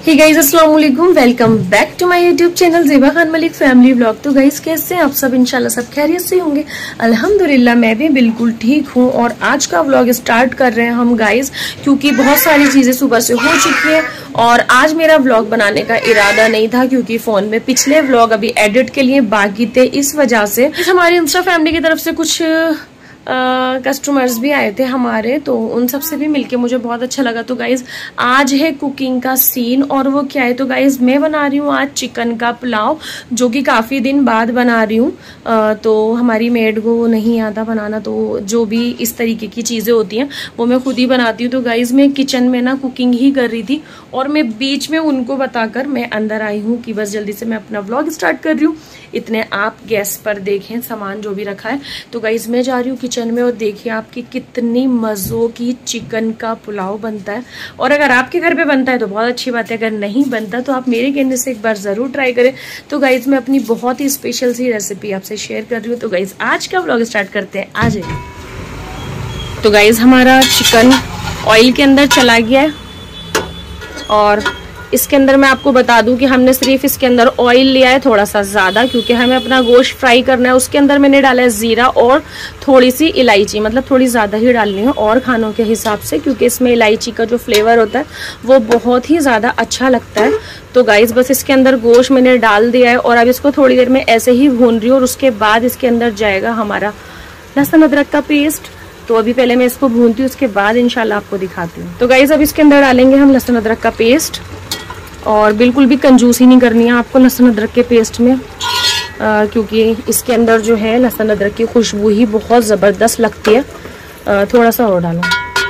हे guys अस्सलाम वालेकुम, welcome back to my YouTube channel Zeba Khan Malik family vlog. तो गाइस कैसे हैं आप सब? इंशाल्लाह सब खैरियत से होंगे। अल्हम्दुलिल्लाह मैं भी बिल्कुल ठीक हूँ। और आज का व्लॉग स्टार्ट कर रहे हैं हम गाइस, क्योंकि बहुत सारी चीजें सुबह से हो चुकी है और आज मेरा व्लॉग बनाने का इरादा नहीं था, क्योंकि फोन में पिछले व्लॉग अभी एडिट के लिए बाकी थे। इस वजह से हमारी इंस्टा फैमिली की तरफ से कुछ कस्टमर्स भी आए थे हमारे, तो उन सब से भी मिलके मुझे बहुत अच्छा लगा। तो गाइज आज है कुकिंग का सीन, और वो क्या है तो गाइज मैं बना रही हूँ आज चिकन का पुलाव, जो कि काफ़ी दिन बाद बना रही हूँ। तो हमारी मेड को नहीं आता बनाना, तो जो भी इस तरीके की चीज़ें होती हैं वो मैं खुद ही बनाती हूँ। तो गाइज मैं किचन में ना कुकिंग ही कर रही थी और मैं बीच में उनको बताकर मैं अंदर आई हूँ कि बस जल्दी से मैं अपना व्लॉग स्टार्ट कर रही हूँ। इतने आप गैस पर देखें सामान जो भी रखा है। तो गाइज मैं जा रही हूँ किचन में और देखिए आपकी कितनी मज़ों की चिकन का पुलाव बनता है। और अगर आपके घर पे बनता है तो बहुत अच्छी बात है, अगर नहीं बनता तो आप मेरे कहने से एक बार ज़रूर ट्राई करें। तो गाइज मैं अपनी बहुत ही स्पेशल सी रेसिपी आपसे शेयर कर रही हूँ। तो गाइज आज का व्लॉग स्टार्ट करते हैं, आ जाइए। तो गाइज हमारा चिकन ऑयल के अंदर चला गया है और इसके अंदर मैं आपको बता दूं कि हमने सिर्फ इसके अंदर ऑयल लिया है थोड़ा सा ज़्यादा, क्योंकि हमें अपना गोश्त फ्राई करना है। उसके अंदर मैंने डाला है ज़ीरा और थोड़ी सी इलायची, मतलब थोड़ी ज़्यादा ही डालनी है और खानों के हिसाब से, क्योंकि इसमें इलायची का जो फ्लेवर होता है वो बहुत ही ज़्यादा अच्छा लगता है। तो गाइस बस इसके अंदर गोश्त मैंने डाल दिया है और अब इसको थोड़ी देर में ऐसे ही भून रही हूँ। और उसके बाद इसके अंदर जाएगा हमारा लहसुन अदरक का पेस्ट। तो अभी पहले मैं इसको भूनती हूँ, उसके बाद इंशाल्लाह आपको दिखाती हूँ। तो गाइस अब इसके अंदर डालेंगे हम लहसुन अदरक का पेस्ट, और बिल्कुल भी कंजूसी नहीं करनी है आपको लहसुन अदरक के पेस्ट में, क्योंकि इसके अंदर जो है लहसुन अदरक की खुशबू ही बहुत ज़बरदस्त लगती है। थोड़ा सा और डालो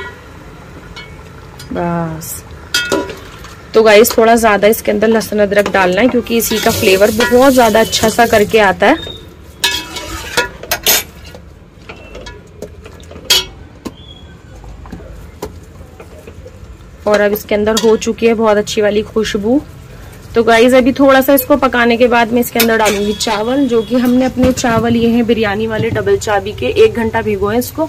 बस। तो गाइस थोड़ा ज़्यादा इसके अंदर लहसुन अदरक डालना है, क्योंकि इसी का फ्लेवर बहुत ज़्यादा अच्छा सा करके आता है। और अब इसके अंदर हो चुकी है बहुत अच्छी वाली खुशबू। तो गाइस अभी थोड़ा सा इसको पकाने के बाद मैं इसके अंदर डालूंगी चावल, जो कि हमने अपने चावल ये हैं बिरयानी वाले डबल चाबी के, 1 घंटा भिगोए इसको।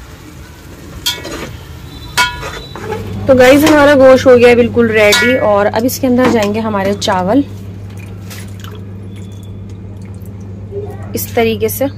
तो गाइस हमारा गोश्त हो गया है बिल्कुल रेडी, और अब इसके अंदर जाएंगे हमारे चावल इस तरीके से।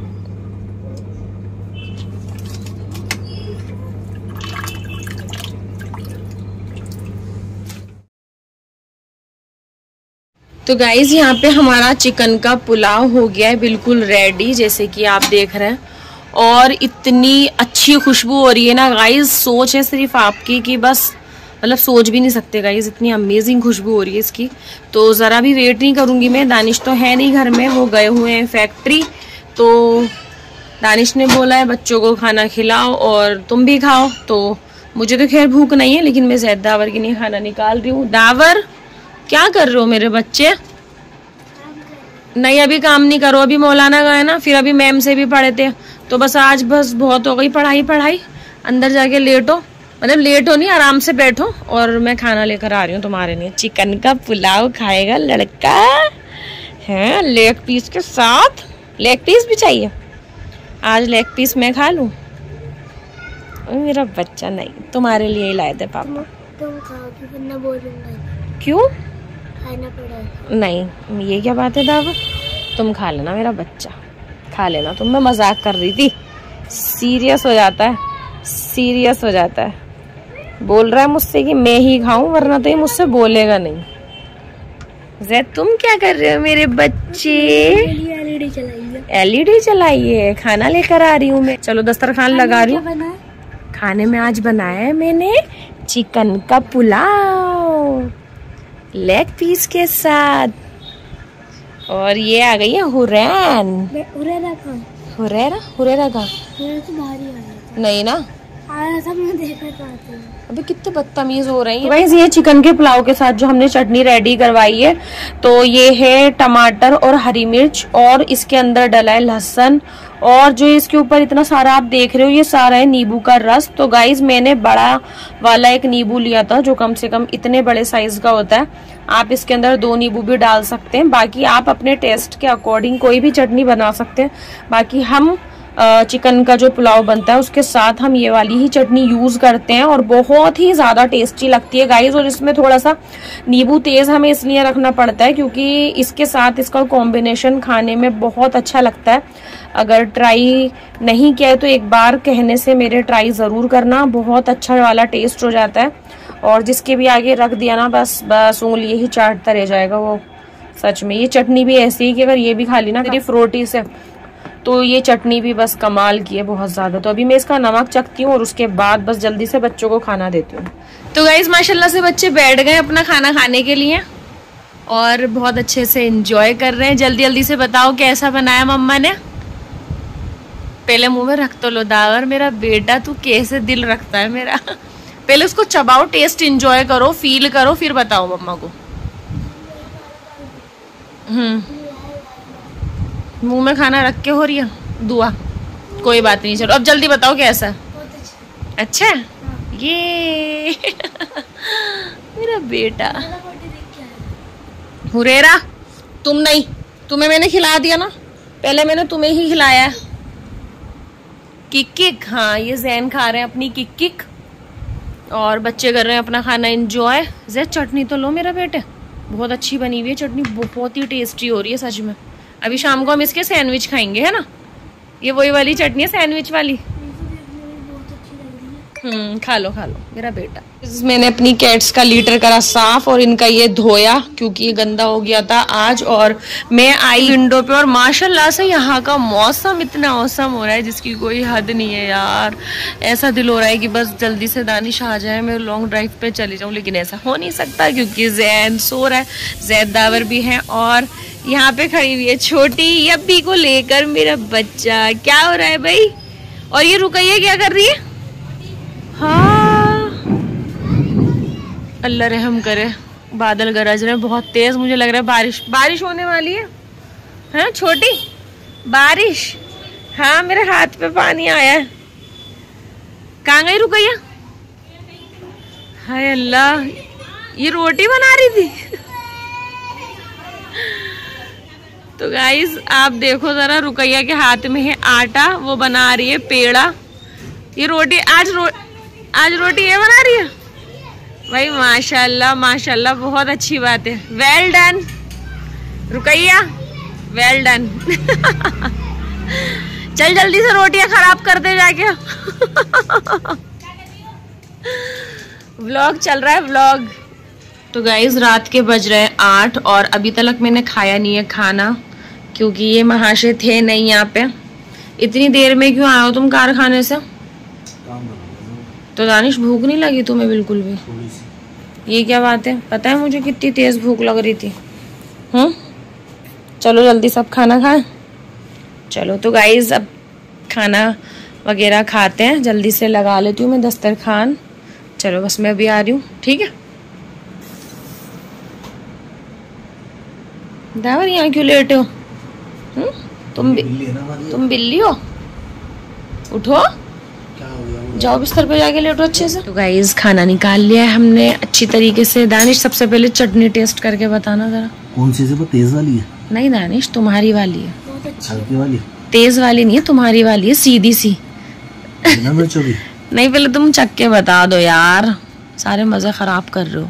तो गाइज यहाँ पे हमारा चिकन का पुलाव हो गया है बिल्कुल रेडी, जैसे कि आप देख रहे हैं। और इतनी अच्छी खुशबू हो रही है ना गाइज, सोच है सिर्फ आपकी कि बस मतलब सोच भी नहीं सकते गाइज, इतनी अमेजिंग खुशबू हो रही है इसकी। तो ज़रा भी वेट नहीं करूँगी मैं। दानिश तो है नहीं घर में, वो गए हुए हैं फैक्ट्री। तो दानिश ने बोला है बच्चों को खाना खिलाओ और तुम भी खाओ। तो मुझे तो खैर भूख नहीं है, लेकिन मैं जैद दावर के लिए खाना निकाल रही हूँ। दावर क्या कर रहे हो मेरे बच्चे? नहीं अभी काम नहीं करो, अभी मौलाना गए ना, फिर अभी मैम से भी पढ़े थे। तो बस आज बस बहुत हो गई पढ़ाई। अंदर जाके लेटो, मतलब लेटो नहीं, आराम से बैठो। और मैं खाना लेकर आ रही हूँ तुम्हारे लिए। चिकन का पुलाव खाएगा लड़का है लेग पीस के साथ। लेग पीस भी चाहिए आज? लेग पीस मैं खा लूँ? मेरा बच्चा नहीं, तुम्हारे लिए ही लाए थे पापा। तुम खाओगी वरना बोलूंगा। क्यों? खाना पड़ेगा। नहीं ये क्या बात है दावा, तुम खा लेना मेरा बच्चा, खा लेना तुम। मैं मजाक कर रही थी। सीरियस हो जाता है, बोल रहा है मुझसे कि मैं ही खाऊं, वरना तो ये मुझसे बोलेगा नहीं। जैद तुम क्या कर रहे हो मेरे बच्चे? एलईडी चलाइए, खाना लेकर आ रही हूँ मैं। चलो दस्तरखान लगा रही हूँ। खाने में आज बनाया है मैंने चिकन का पुलाव लेग पीस के साथ। और ये आ गई है हुरैन। हुरैरा का नहीं ना, अभी कितने बदतमीज हो रही है। गाइस ये चिकन के पुलाव के साथ जो हमने चटनी रेडी करवाई है, तो ये है टमाटर और हरी मिर्च, और इसके अंदर डला है लहसुन, और जो इसके ऊपर इतना सारा आप देख रहे हो ये सारा है नींबू का रस। तो गाइस मैंने बड़ा वाला एक नींबू लिया था, जो कम से कम इतने बड़े साइज का होता है। आप इसके अंदर 2 नींबू भी डाल सकते हैं, बाकी आप अपने टेस्ट के अकॉर्डिंग कोई भी चटनी बना सकते हैं। बाकी हम चिकन का जो पुलाव बनता है उसके साथ हम ये वाली ही चटनी यूज करते हैं और बहुत ही ज्यादा टेस्टी लगती है गाइस। और इसमें थोड़ा सा नींबू तेज हमें इसलिए रखना पड़ता है क्योंकि इसके साथ इसका कॉम्बिनेशन खाने में बहुत अच्छा लगता है। अगर ट्राई नहीं किया है तो एक बार कहने से मेरे ट्राई जरूर करना, बहुत अच्छा वाला टेस्ट हो जाता है। और जिसके भी आगे रख दिया ना बस उंगली ही चाटता रह जाएगा वो। सच में ये चटनी भी ऐसी है कि अगर ये भी खा ली ना सिर्फ रोटी से तो ये चटनी भी बस कमाल की है बहुत ज्यादा। तो अभी मैं इसका नमक चखती हूँ और उसके बाद बस जल्दी से बच्चों को खाना देती हूँ। तो गाइस माशाल्लाह से बच्चे बैठ गए अपना खाना खाने के लिए और बहुत अच्छे से एंजॉय कर रहे हैं। जल्दी जल्दी से बताओ कैसा बनाया मम्मा ने। पहले मुंह में रख तो लो दावर, मेरा बेटा तू कैसे दिल रखता है मेरा। पहले उसको चबाओ, टेस्ट एंजॉय करो, फील करो, फिर बताओ मम्मा को। मुंह में खाना रख के हो रही है दुआ, कोई बात नहीं। चलो अब जल्दी बताओ कैसा। अच्छा ये मेरा बेटा हुरेरा, तुम नहीं, तुम्हें मैंने खिला दिया ना, पहले मैंने तुम्हें ही खिलाया है। किक, हाँ ये जैन खा रहे हैं अपनी किक और बच्चे कर रहे हैं अपना खाना एंजॉय। जैन चटनी तो लो मेरा बेटे, बहुत अच्छी बनी हुई है चटनी, बहुत ही टेस्टी हो रही है सच में। अभी शाम को हम इसके सैंडविच खाएंगे, है ना। ये वही वाली चटनी है सैंडविच वाली। खा लो मेरा बेटा। मैंने अपनी कैट्स का लीटर करा साफ और इनका ये धोया क्योंकि ये गंदा हो गया था आज। और मैं आई विंडो पे और माशाल्लाह से यहाँ का मौसम इतना औसम हो रहा है जिसकी कोई हद नहीं है यार। ऐसा दिल हो रहा है कि बस जल्दी से दानिश आ जाए, मैं लॉन्ग ड्राइव पे चली जाऊँ, लेकिन ऐसा हो नहीं सकता क्योंकि जैन सो रहा है, जैद दावर भी है और यहाँ पे खड़ी हुई है छोटी यब्बी को लेकर मेरा बच्चा। क्या हो रहा है भाई? और ये रुकैया क्या कर रही है? हाँ अल्लाह रहम करे, बादल गरज रहे बहुत तेज, मुझे लग रहा है बारिश होने वाली है छोटी बारिश। हाँ मेरे हाथ पे पानी आया है। कहाँ गई रुकैया? हाय अल्लाह, ये रोटी बना रही थी। तो गाइस आप देखो जरा, रुकैया के हाथ में है आटा, वो बना रही है पेड़ा। ये रोटी आज रोटी ये बना रही है भाई। माशाल्लाह माशाल्लाह, बहुत अच्छी बात है। Well done Ruqaiya, well done. चल जल्दी से रोटियां खराब कर दे जाके। व्लॉग चल रहा है व्लॉग। तो गाइज रात के बज रहे हैं 8 और अभी तक मैंने खाया नहीं है खाना क्योंकि ये महाशय थे नहीं यहाँ पे। इतनी देर में क्यों आए हो तुम कारखाने से? तो दानिश भूख नहीं लगी तुम्हें बिल्कुल भी? ये क्या बात है? पता है मुझे कितनी तेज भूख लग रही थी। चलो जल्दी सब खाना खाएं। चलो तो गाइज अब खाना वगैरह खाते हैं, जल्दी से लगा लेती हूँ मैं दस्तरखान। चलो बस मैं अभी आ रही हूँ, ठीक है। दावर यहाँ क्यों लेटे हो? तुम बिल्ली हो? उठो, जाओ बिस्तर पे जाके लेटो अच्छे से। तो गाइस खाना निकाल लिया है हमने अच्छी तरीके से। दानिश सबसे पहले चटनी टेस्ट करके बताना जरा। कौन सी से? वो तेज वाली है? नहीं दानिश, तुम्हारी वाली है। हल्की वाली? तेज वाली नहीं है, तुम्हारी वाली है सीधी सी। बिना मिर्चों की? नहीं पहले तुम चख के बता दो यार, सारे मजे खराब कर रहे हो।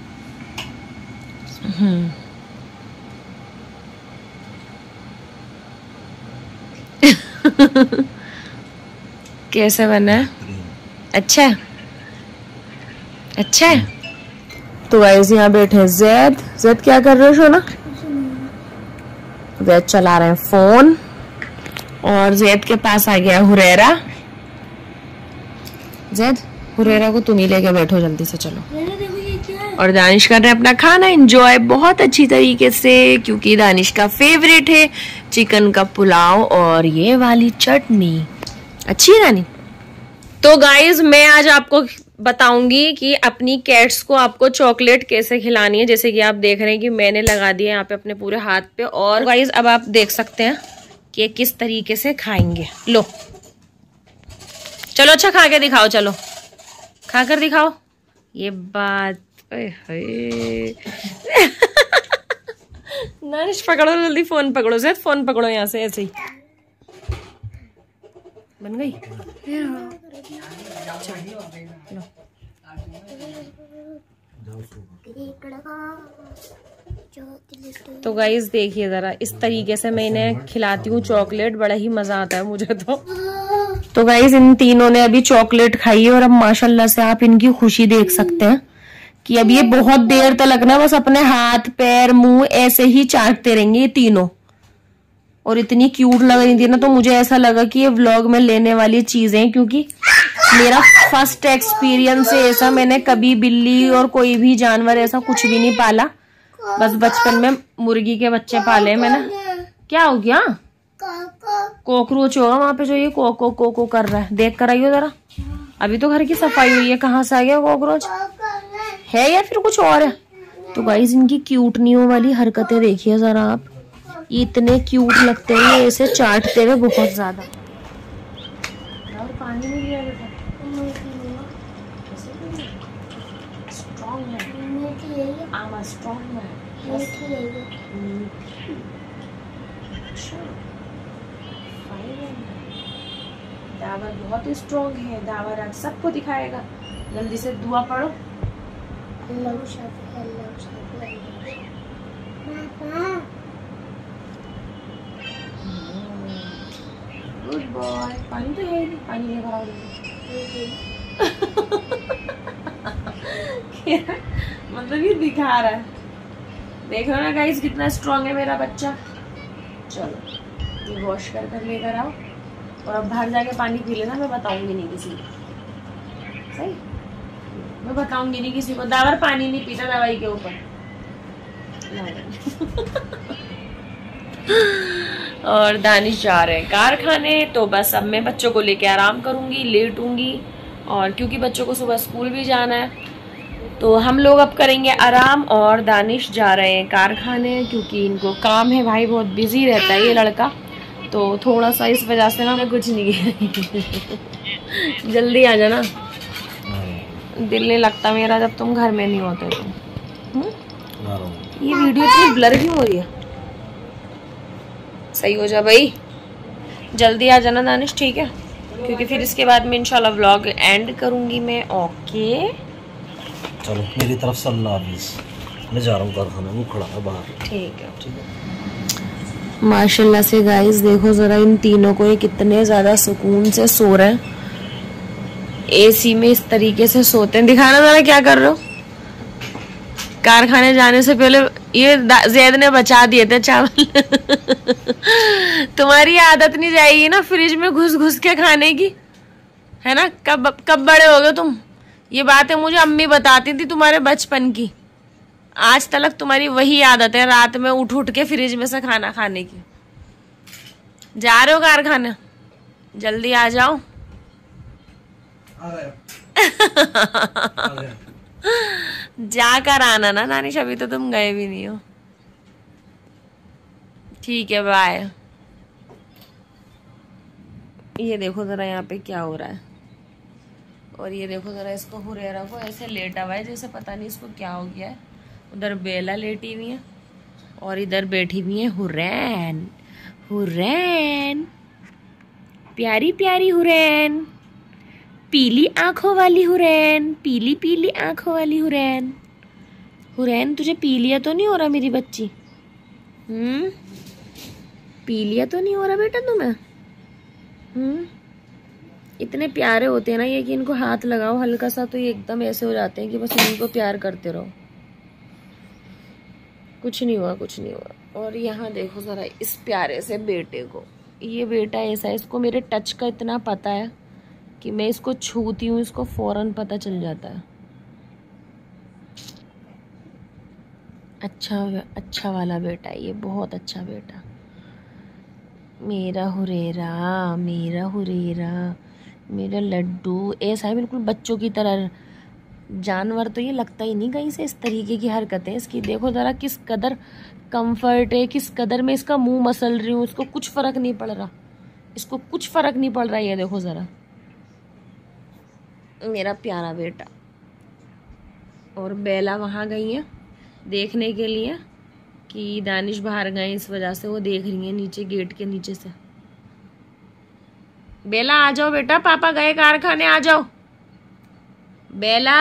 कैसे बना है? अच्छा है। तो गाइस यहाँ बैठे जैद क्या कर रहे हो सोना? जैद चला रहे हैं फोन और जैद के पास आ गया हुरैरा। जैद हुरैरा को तुम ही लेके बैठो जल्दी से, चलो। और दानिश कर रहे हैं अपना खाना एंजॉय बहुत अच्छी तरीके से क्योंकि दानिश का फेवरेट है चिकन का पुलाव और ये वाली चटनी। अच्छी है रानी। तो गाइज मैं आज आपको बताऊंगी कि अपनी कैट्स को आपको चॉकलेट कैसे खिलानी है। जैसे कि आप देख रहे हैं कि मैंने लगा दिया यहाँ पे अपने पूरे हाथ पे। और गाइज अब आप देख सकते हैं कि किस तरीके से खाएंगे। लो चलो, अच्छा खा के दिखाओ, चलो खा कर दिखाओ। ये बात नानिश पकड़ो जल्दी, फोन पकड़ो, ज़ैद फोन पकड़ो यहाँ से ऐसे ही। बन गई? तो गाइस देखिए जरा, इस तरीके से मैं इन्हें खिलाती हूँ चॉकलेट, बड़ा ही मजा आता है मुझे तो गाइस इन तीनों ने अभी चॉकलेट खाई है और अब माशाल्लाह से आप इनकी खुशी देख सकते हैं कि अब ये बहुत देर तक ना बस अपने हाथ पैर मुंह ऐसे ही चाटते रहेंगे ये तीनों। और इतनी क्यूट लग रही थी ना, तो मुझे ऐसा लगा कि ये व्लॉग में लेने वाली चीजें, क्योंकि मेरा फर्स्ट एक्सपीरियंस है ऐसा। मैंने कभी बिल्ली और कोई भी जानवर ऐसा कुछ भी नहीं पाला, बस बचपन में मुर्गी के बच्चे पाले मैंने। क्या हो गया? कॉकरोच होगा वहां पे जो ये कोको कोको कर रहा है, देख कर आइयो जरा। अभी तो घर की सफाई हुई है, कहाँ से आ गया कॉकरोच? है या फिर कुछ और है? तो गाइस इनकी क्यूटनियों वाली हरकतें देखिए जरा आप, ये इतने क्यूट लगते हैं ये ऐसे चाटते हुए बहुत ज्यादा। और पानी नहीं लिया बेटा? स्ट्रॉन्ग है, आमा स्ट्रॉन्ग है। दावर बहुत स्ट्रॉन्ग है, दावर आज सबको दिखाएगा। जल्दी से दुआ पढ़ो। Good boy. पानी तो है ही, पानी नहीं भरा मतलब ये दिखा रहा है, देख लो ना गाइस कितना स्ट्रॉन्ग है मेरा बच्चा। चलो ये वॉश कर लेकर आओ और अब बाहर जाके पानी पी लेना, मैं बताऊंगी नहीं किसी को, सही? मैं बताऊंगी नहीं किसी को। दावर पानी नहीं पीता दवाई के ऊपर और दानिश जा रहे हैं कारखाने, तो बस अब मैं बच्चों को लेके आराम करूंगी, लेटूंगी। और क्योंकि बच्चों को सुबह स्कूल भी जाना है, तो हम लोग अब करेंगे आराम। और दानिश जा रहे हैं कारखाने क्योंकि इनको काम है भाई, बहुत बिजी रहता है ये लड़का, तो थोड़ा सा इस वजह से ना मैं कुछ नहीं किया। जल्दी आ जाना, दिल नहीं लगता मेरा जब तुम घर में नहीं होते तो। ये वीडियो इतनी ब्लर क्यों हो रही है? सही हो जा भाई, जल्दी आ जाना दानिश, ठीक है? क्योंकि फिर इसके बाद में इंशाल्लाह व्लॉग एंड करूंगी मैं। ओके चलो मेरी तरफ से अल्लाह हाफिज़, मैं जा रहा हूँ कारखाना, वो खड़ा है बाहर। ठीक है, ठीक है। माशाल्लाह से गाइस देखो जरा इन तीनों को, ये कितने ज्यादा सुकून से सो रहे हैं, एसी में इस तरीके से सोते हैं। दिखाना जरा क्या कर रहे हो। कारखाने जाने से पहले ये जैद ने बचा दिए थे चावल। तुम्हारी आदत नहीं जाएगी ना फ्रिज में घुस घुस के खाने की, है ना? कब बड़े हो गए तुम? ये बातें मुझे अम्मी बताती थी तुम्हारे बचपन की, आज तक तुम्हारी वही आदत है रात में उठ उठ के फ्रिज में से खाना खाने की। जा रहे हो कारखाना? जल्दी आ जाओ। जाकर आना ना नानिश, अभी तो तुम गए भी नहीं हो। ठीक है, बाय। ये देखो जरा यहाँ पे क्या हो रहा है, और ये देखो जरा इसको हुरैरा को ऐसे लेटा हुआ है जैसे पता नहीं इसको क्या हो गया है। उधर बेला लेटी हुई है और इधर बैठी हुई है हुरैन। हुरैन, प्यारी प्यारी हुरैन, पीली आंखों वाली हुरैन, पीली पीली आंखों वाली हुरैन। हुरैन तुझे पीलिया तो नहीं हो रहा मेरी बच्ची? पीलिया तो नहीं हो रहा बेटा तुम्हें? इतने प्यारे होते हैं ना ये कि इनको हाथ लगाओ हल्का सा तो ये एकदम ऐसे हो जाते हैं कि बस इनको प्यार करते रहो। कुछ नहीं हुआ, कुछ नहीं हुआ। और यहाँ देखो जरा इस प्यारे से बेटे को, ये बेटा ऐसा है, इसको मेरे टच का इतना पता है कि मैं इसको छूती हूँ इसको फौरन पता चल जाता है। अच्छा वाला बेटा है ये, बहुत अच्छा बेटा। मेरा हुरेरा, मेरा हुरेरा, मेरा लड्डू ऐसा है बिल्कुल बच्चों की तरह। जानवर तो ये लगता ही नहीं कहीं से, इस तरीके की हरकतें इसकी। देखो जरा किस कदर कंफर्ट है, किस कदर मैं इसका मुंह मसल रही हूँ, इसको कुछ फर्क नहीं पड़ रहा, इसको कुछ फर्क नहीं पड़ रहा। ये देखो जरा मेरा प्यारा बेटा। और बेला वहां गई है देखने के लिए कि दानिश बाहर गए, इस वजह से वो देख रही है नीचे गेट के नीचे से। बेला आ जाओ बेटा, पापा गए कारखाने, आ जाओ। बेला,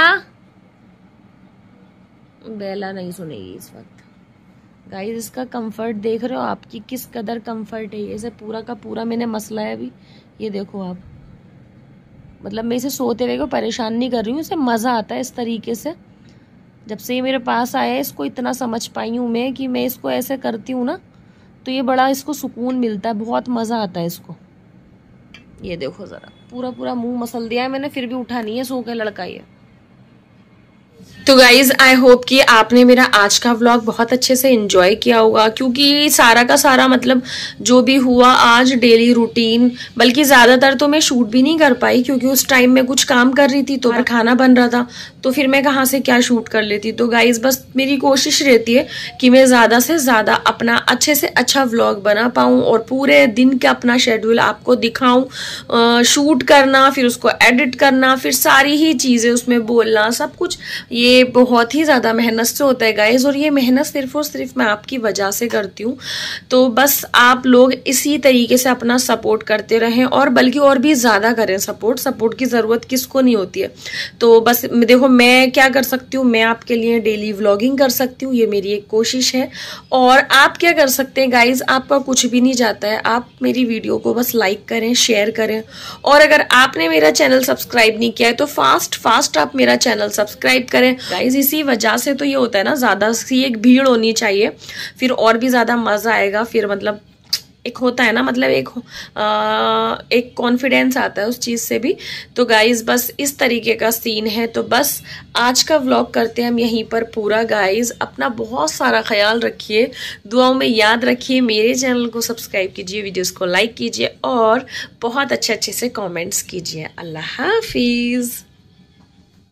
बेला नहीं सुनेगी इस वक्त। गाइस इसका कंफर्ट देख रहे हो आपकी किस कदर कंफर्ट है। इसे पूरा का पूरा मैंने मसला है अभी, ये देखो आप। मतलब मैं इसे सोते हुए को परेशान नहीं कर रही हूँ, इसे मज़ा आता है इस तरीके से। जब से ये मेरे पास आया है इसको इतना समझ पाई हूँ मैं कि मैं इसको ऐसे करती हूँ ना तो ये बड़ा इसको सुकून मिलता है, बहुत मज़ा आता है इसको। ये देखो ज़रा, पूरा पूरा मुंह मसल दिया है मैंने, फिर भी उठा नहीं है, सो के लड़का ये। तो गाइज आई होप कि आपने मेरा आज का व्लॉग बहुत अच्छे से एंजॉय किया होगा, क्योंकि सारा का सारा मतलब जो भी हुआ आज डेली रूटीन, बल्कि ज़्यादातर तो मैं शूट भी नहीं कर पाई क्योंकि उस टाइम मैं कुछ काम कर रही थी तो खाना बन रहा था, तो फिर मैं कहाँ से क्या शूट कर लेती। तो गाइज बस मेरी कोशिश रहती है कि मैं ज़्यादा से ज़्यादा अपना अच्छे से अच्छा व्लॉग बना पाऊँ और पूरे दिन का अपना शेड्यूल आपको दिखाऊँ। शूट करना, फिर उसको एडिट करना, फिर सारी ही चीज़ें उसमें बोलना, सब कुछ ये बहुत ही ज़्यादा मेहनत से होता है गाइज, और ये मेहनत सिर्फ और सिर्फ मैं आपकी वजह से करती हूँ। तो बस आप लोग इसी तरीके से अपना सपोर्ट करते रहें, और बल्कि और भी ज़्यादा करें सपोर्ट की ज़रूरत किसको नहीं होती है। तो बस देखो मैं क्या कर सकती हूँ, मैं आपके लिए डेली व्लॉगिंग कर सकती हूँ, ये मेरी एक कोशिश है। और आप क्या कर सकते हैं गाइज, आपका कुछ भी नहीं जाता है, आप मेरी वीडियो को बस लाइक करें, शेयर करें, और अगर आपने मेरा चैनल सब्सक्राइब नहीं किया है तो फास्ट आप मेरा चैनल सब्सक्राइब करें गाइज। इसी वजह से तो ये होता है ना, ज्यादा सी एक भीड़ होनी चाहिए, फिर और भी ज्यादा मजा आएगा। फिर मतलब एक होता है ना, मतलब एक कॉन्फिडेंस आता है उस चीज से भी। तो गाइज बस इस तरीके का सीन है। तो बस आज का व्लॉग करते हैं हम यहीं पर पूरा। गाइज अपना बहुत सारा ख्याल रखिए, दुआओं में याद रखिए, मेरे चैनल को सब्सक्राइब कीजिए, वीडियोस को लाइक कीजिए और बहुत अच्छे से कमेंट्स कीजिए। अल्लाह हाफिज।